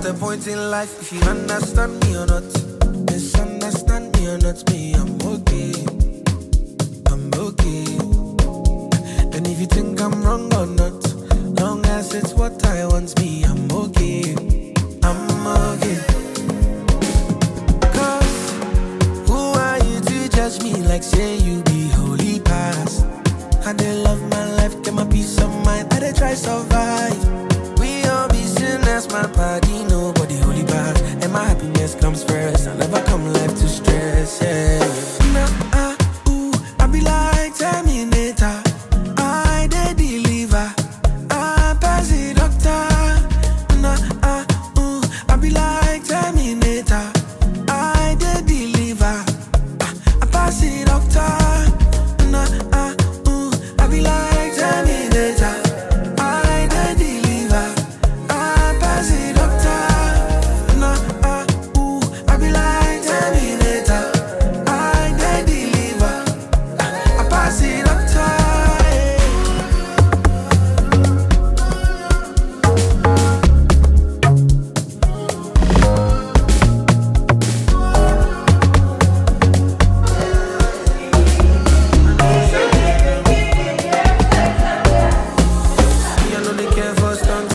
at a point in life, if you understand me or not, misunderstand me or not, me, I'm okay. I'm okay. And if you think I'm wrong or not, long as it's what I want, me,